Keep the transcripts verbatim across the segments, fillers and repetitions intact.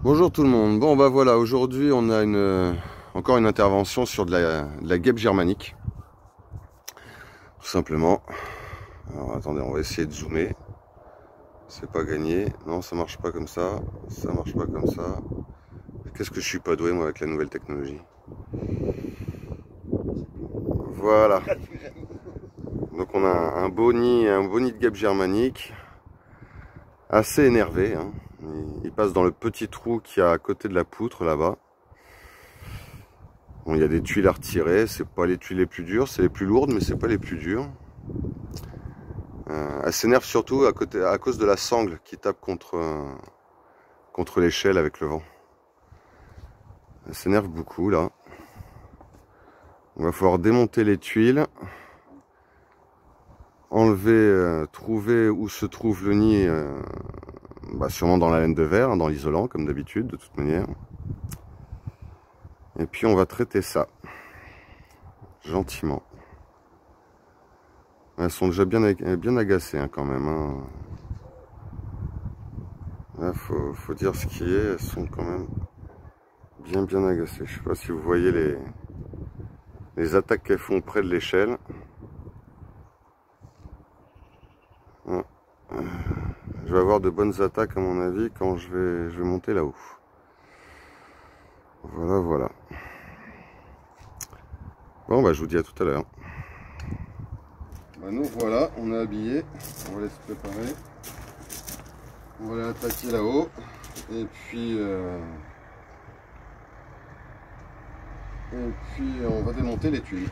Bonjour tout le monde. Bon bah voilà, aujourd'hui on a une, euh, encore une intervention sur de la, de la guêpe germanique. Tout simplement. Alors attendez, on va essayer de zoomer. C'est pas gagné. Non, ça marche pas comme ça. Ça marche pas comme ça. Qu'est-ce que je suis pas doué moi avec la nouvelle technologie. Voilà. Donc on a un beau nid, un beau nid de guêpe germanique. Assez énervé. Hein. Il passe dans le petit trou qu'il y a à côté de la poutre là-bas. Bon, il y a des tuiles à retirer, c'est pas les tuiles les plus dures, c'est les plus lourdes, mais c'est pas les plus dures. Euh, elle s'énerve surtout à, côté, à cause de la sangle qui tape contre, euh, contre l'échelle avec le vent. Elle s'énerve beaucoup là. On va falloir démonter les tuiles, enlever, euh, trouver où se trouve le nid, euh, bah sûrement dans la laine de verre, hein, dans l'isolant comme d'habitude de toute manière. Et puis on va traiter ça, gentiment. Elles sont déjà bien, bien agacées hein, quand même. Hein. Là, faut, faut dire ce qui est, elles sont quand même bien bien agacées. Je sais pas si vous voyez les, les attaques qu'elles font près de l'échelle. Je vais avoir de bonnes attaques à mon avis quand je vais, je vais monter là-haut. Voilà, voilà. Bon, bah je vous dis à tout à l'heure. Bah nous voilà, on est habillés. On va aller se préparer. On va aller attaquer là-haut. Et puis... Euh... Et puis on va démonter les tuiles.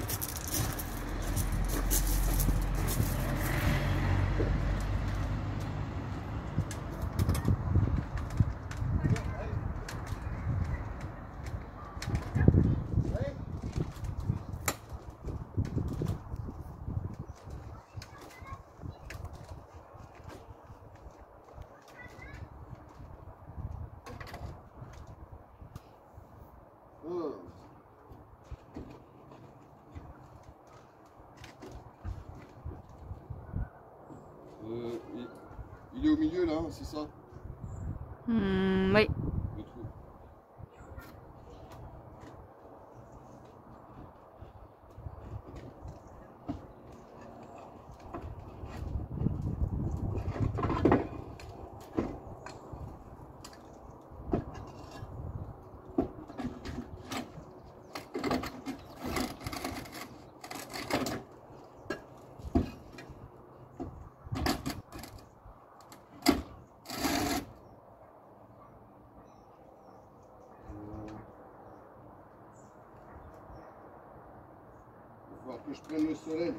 Euh, il, il est au milieu là, c'est ça? Mmh, oui. Le trou. Il va falloir que je prenne le soleil.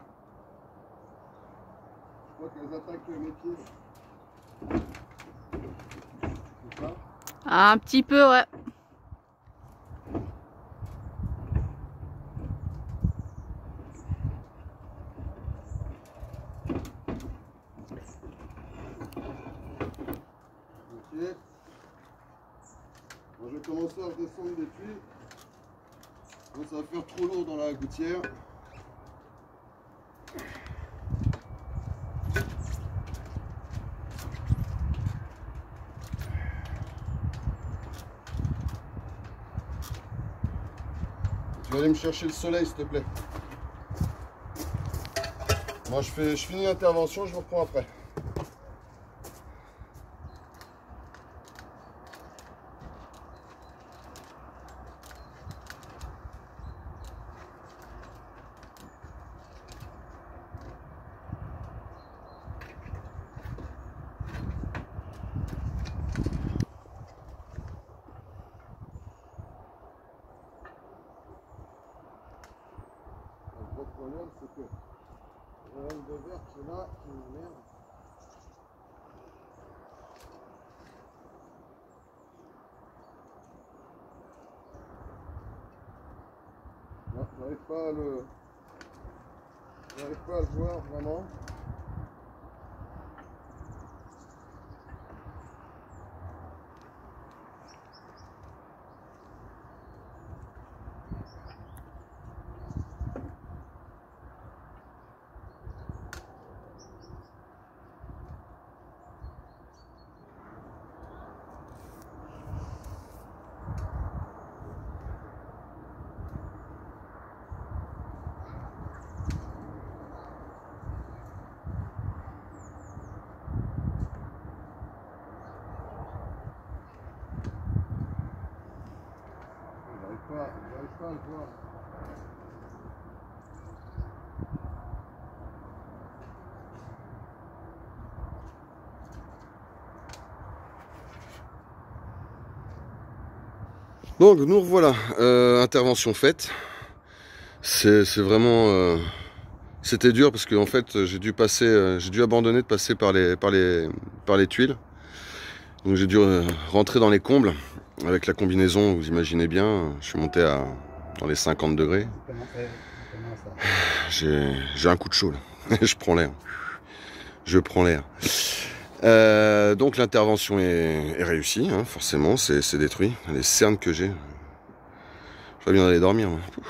Je crois qu'elles attaquent mes pieds. C'est ça? Un petit peu, ouais. Ok. Bon, je vais commencer à redescendre les tuiles. Bon, ça va faire trop lourd dans la gouttière. Tu vas aller me chercher le soleil s'il te plaît. Moi je fais, je finis l'intervention, je vous reprends après. Le gros problème c'est que la laine de verre qui est là, qui m'emmerde. Non, j'arrive pas à le. J'arrive pas à le voir vraiment. pas à le voir. Donc nous revoilà, euh, intervention faite. C'est vraiment, euh, c'était dur parce que en fait j'ai dû passer, euh, j'ai dû abandonner de passer par les, par les, par les tuiles. Donc j'ai dû euh, rentrer dans les combles avec la combinaison. Vous imaginez bien, je suis monté à dans les cinquante degrés. J'ai un coup de chaud là. Je prends l'air. Je prends l'air. Euh, donc l'intervention est, est réussie, hein, forcément, c'est détruit. Les cernes que j'ai, je vais bien aller dormir.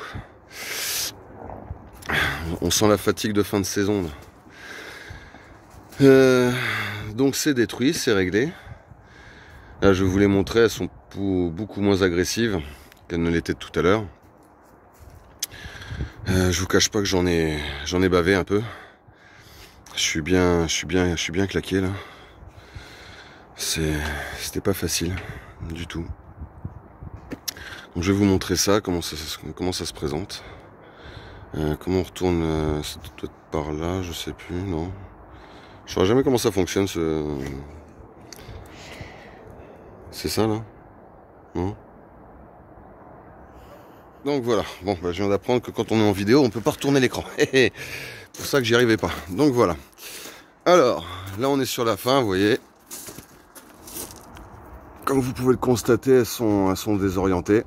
Hein. On sent la fatigue de fin de saison. Là. Euh, donc c'est détruit, c'est réglé. Là, je vous les montrer, elles sont beaucoup moins agressives qu'elles ne l'étaient tout à l'heure. Euh, je vous cache pas que j'en ai, j'en ai bavé un peu. Je suis bien, je suis bien, je suis bien claqué là. C'était pas facile du tout. Donc je vais vous montrer ça, comment ça, comment ça se présente. Euh, comment on retourne, euh, c'est peut-être par là, je sais plus, non. Je saurais jamais comment ça fonctionne ce... C'est ça là? Non? Donc voilà, bon bah, je viens d'apprendre que quand on est en vidéo, on peut pas retourner l'écran. C'est pour ça que j'y arrivais pas. Donc voilà. Alors, là on est sur la fin, vous voyez. Comme vous pouvez le constater, elles sont, elles sont désorientées.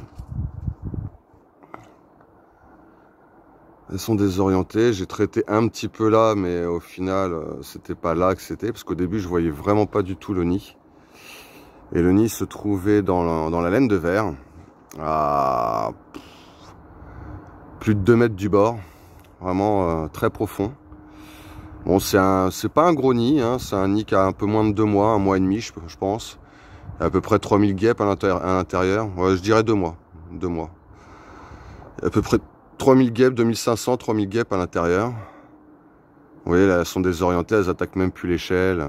Elles sont désorientées. J'ai traité un petit peu là, mais au final, c'était pas là que c'était. Parce qu'au début, je voyais vraiment pas du tout le nid. Et le nid se trouvait dans la, dans la laine de verre, à plus de deux mètres du bord. Vraiment euh, très profond. Bon, c'est un, c'est pas un gros nid, hein, c'est un nid qui a un peu moins de deux mois, un mois et demi, je, je pense. Il y a à peu près trois mille guêpes à l'intérieur. Ouais, je dirais deux mois. Deux mois. Il y a à peu près trois mille guêpes, deux mille cinq cents, trois mille guêpes à l'intérieur. Vous voyez, là, elles sont désorientées, elles attaquent même plus l'échelle.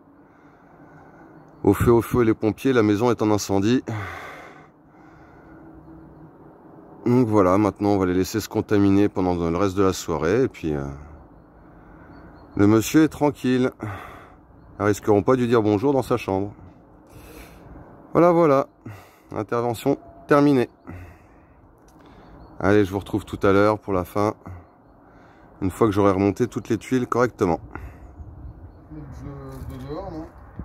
Au feu, au feu, les pompiers, la maison est en incendie. Donc voilà, maintenant on va les laisser se contaminer pendant le reste de la soirée. Et puis, euh, le monsieur est tranquille. Ils risqueront pas de lui dire bonjour dans sa chambre. Voilà, voilà. Intervention terminée. Allez, je vous retrouve tout à l'heure pour la fin. Une fois que j'aurai remonté toutes les tuiles correctement. De, de dehors, non?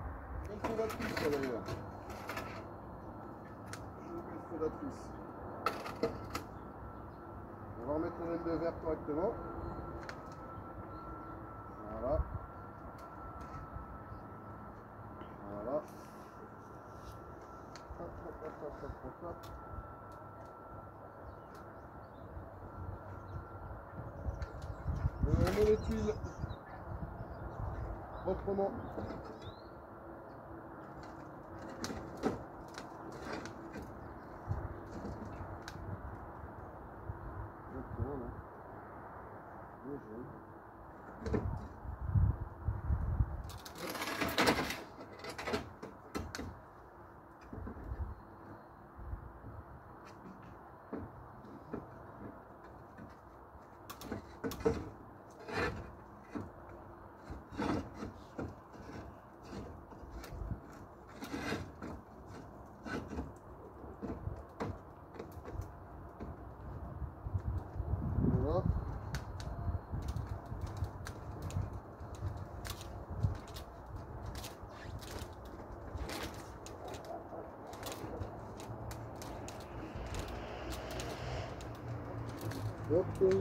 On va remettre la laine de verre correctement. Voilà. Voilà. Hop, hop, hop, hop, hop, hop, hop. On met les tuiles proprement. Okay.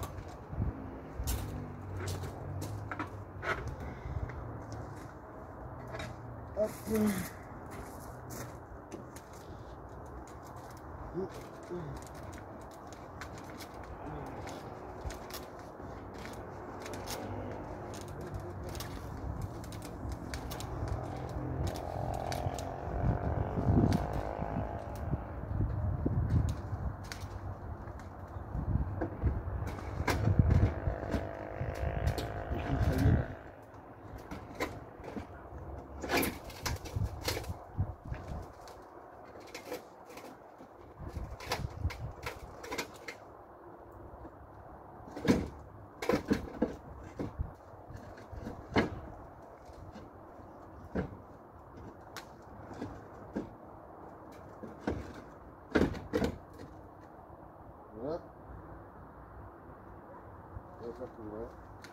Okay. Ouais.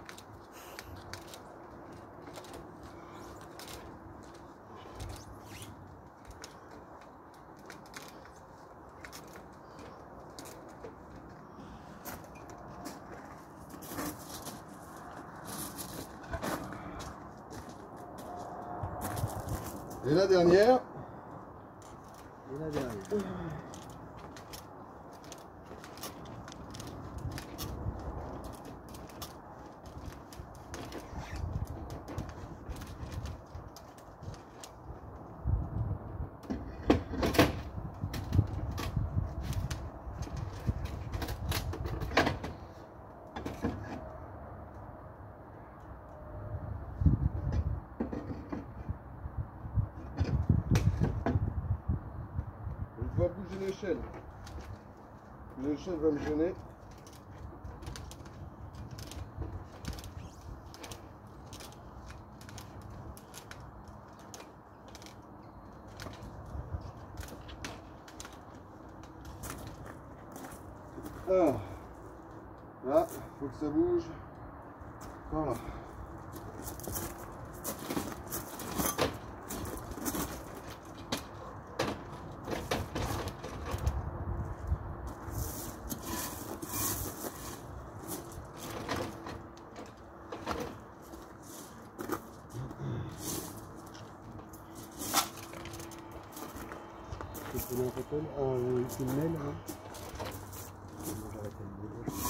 Et la dernière. Et la dernière. Je dois bouger l'échelle. L'échelle va me gêner. Alors, là, il faut que ça bouge. Voilà. Tu peux un photo, euh, une mail, hein. Moi, j'arrête le mail.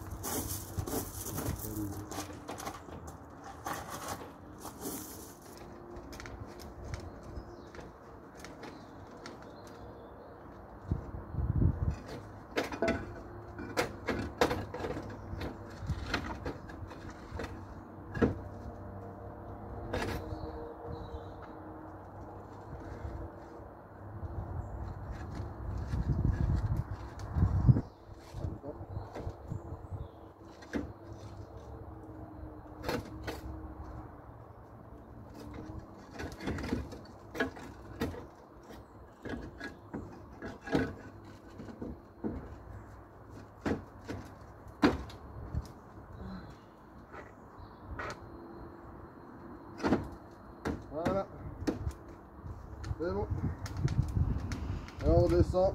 Voilà. C'est bon. Et on redescend.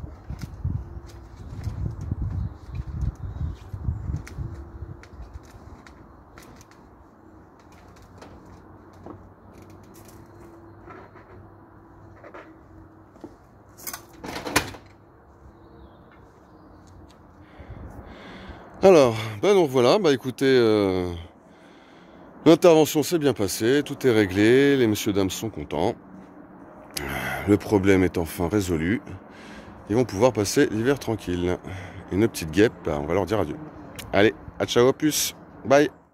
Alors, ben donc voilà, bah écoutez, euh, l'intervention s'est bien passée, tout est réglé, les messieurs dames sont contents. Le problème est enfin résolu. Ils vont pouvoir passer l'hiver tranquille. Et nos petites guêpes, bah, on va leur dire adieu. Allez, à ciao, à plus, bye.